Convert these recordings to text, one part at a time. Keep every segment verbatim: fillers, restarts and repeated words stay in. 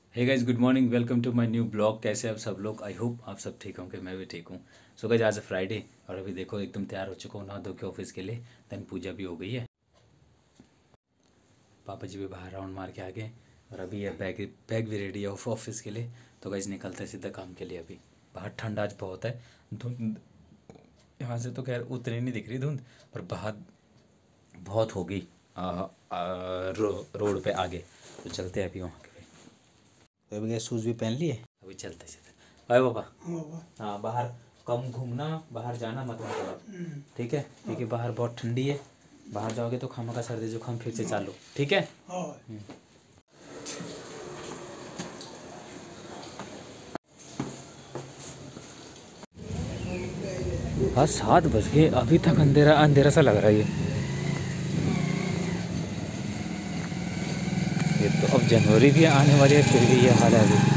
Hey guys, good morning. Welcome to my new blog. कैसे आप सब लोग? आई होप आप सब ठीक होंगे, मैं भी ठीक हूँ। सो गाइस, आज फ्राइडे और अभी देखो एकदम तैयार हो चुका हूँ नहा धो के ऑफिस के लिए। देन पूजा भी हो गई है, पापा जी भी बाहर राउंड मार के आ गए और अभी ये बैग बैग भी रेडी है ऑफिस के लिए। तो गाइस निकलते हैं सीधा काम के लिए। अभी बाहर ठंड आज बहुत है, धुंध यहाँ से तो खैर उतनी नहीं दिख रही धुंध, पर बाहर बहुत होगी रो, रोड पे आगे। तो चलते हैं अभी वहाँ के। तो अभी शूज़ भी पहन लिए, अभी चलते चलते। बाय पापा। हाँ, बाहर कम घूमना, बाहर जाना मत मतलब, ठीक है? क्योंकि बाहर बहुत ठंडी है, बाहर जाओगे तो खामा का सर्दी जुकाम फिर से चालू, ठीक है? हाँ, सात बज गए, अभी तक अंधेरा अंधेरा सा लग रहा है। ये ये तो अब जनवरी भी आने वाली है, फिर भी ये हाल है अभी।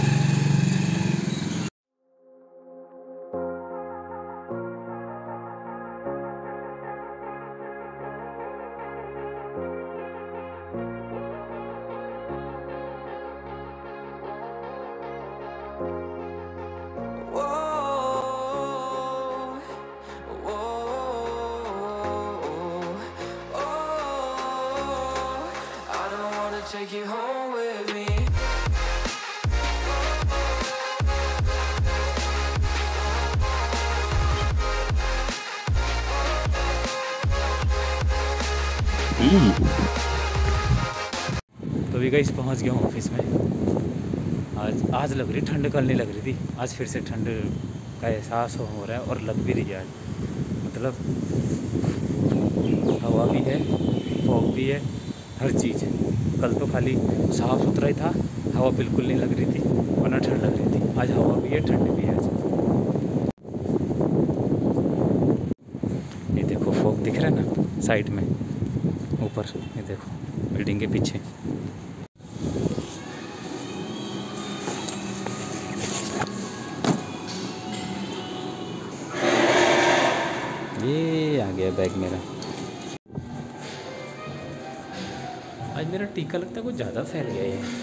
Take you home with me. तो भी गाइस पहुंच गया हूँ ऑफिस में। आज आज लग रही ठंड, कल नहीं लग रही थी। आज फिर से ठंड का एहसास हो रहा है और लग भी रही है आज। मतलब हवा भी है, फॉग भी है, हर चीज़ है। कल तो खाली साफ़ सुथरा ही था, हवा बिल्कुल नहीं लग रही थी, वरना ठंड लग रही थी। आज हवा भी है, ठंड भी है आज। ये देखो फॉग दिख रहा है ना साइड में, ऊपर ये देखो बिल्डिंग के पीछे। ये आ गया बैग मेरा। आज मेरा टीका लगता है कुछ ज़्यादा फैल गया है।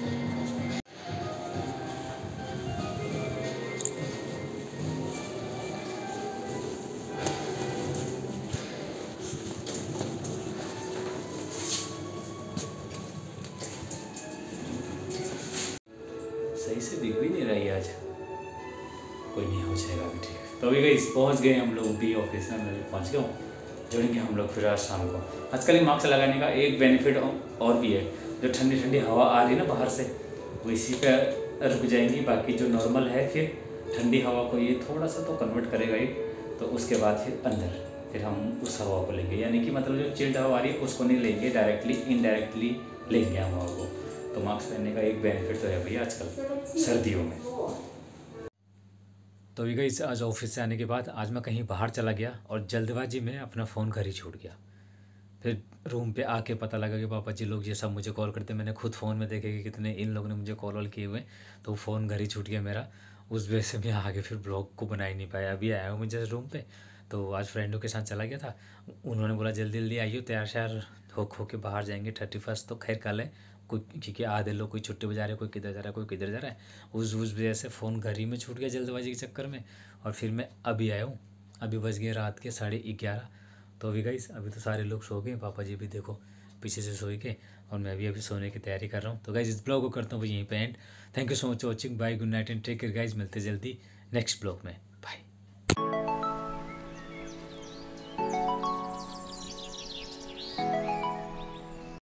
सही से दिख भी नहीं रही है आज। कोई नहीं, हो जाएगा अभी, ठीक है। तो अभी गई पहुँच गए हम लोग भी ऑफिस में, मैं पहुँच गया हूँ। जुड़ेंगे हम लोग फिर आज शाम को। आजकल ये मास्क लगाने का एक बेनिफिट और भी है, जो ठंडी ठंडी हवा आ रही है ना बाहर से, वो इसी पे रुक जाएंगी। बाकी जो नॉर्मल है, फिर ठंडी हवा को ये थोड़ा सा तो कन्वर्ट करेगा ही। तो उसके बाद फिर अंदर फिर हम उस हवा को लेंगे, यानी कि मतलब जो चिल्ड हवा आ रही है उसको नहीं लेंगे, डायरेक्टली इनडायरेक्टली लेंगे हम हवा को। तो मास्क पहनने का एक बेनिफिट तो है भैया आजकल सर्दियों में। तो भी गई आज ऑफिस से आने के बाद आज मैं कहीं बाहर चला गया और जल्दबाजी में अपना फ़ोन घर ही छूट गया। फिर रूम पे आके पता लगा कि पापा जी लोग ये सब मुझे कॉल करते, मैंने खुद फ़ोन में देखे कि कितने इन लोगों ने मुझे कॉल वॉल किए हुए, तो फ़ोन घर ही छूट गया मेरा। उस वजह से मैं आगे फिर ब्लॉग को बना ही नहीं पाया। अभी आया हूँ मुझे रूम पे, तो आज फ्रेंडों के साथ चला गया था। उन्होंने बोला जल्दी जल्दी आइए, तैयार श्यार हो हो के बाहर जाएंगे। थर्टी फर्स्ट तो खैर कल है, कोई क्योंकि आधे लोग कोई छुट्टी बजा रहे हैं, कोई किधर जा रहा है, कोई किधर जा रहा है। उस उस वजह से फ़ोन घर ही में छूट गया जल्दबाजी के चक्कर में। और फिर मैं अभी आया हूँ, अभी बज गए रात के साढ़े ग्यारह। तो अभी गाइस अभी तो सारे लोग सो गए, पापा जी भी देखो पीछे से सोए के, और मैं भी अभी सोने की तैयारी कर रहा हूँ। तो गाइस इस ब्लॉग को करता हूँ यहीं पे end. Thank you so much watching, bye, good night and take care guys. मिलते जल्दी नेक्स्ट ब्लॉग में।